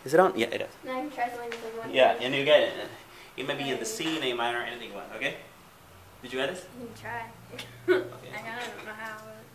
Is it on? Yeah, it is. Now you can try something with one. Yeah, and you get it. It may be in the C, an A minor, anything you want, okay? Did you get this? You can try. Okay. I don't know how.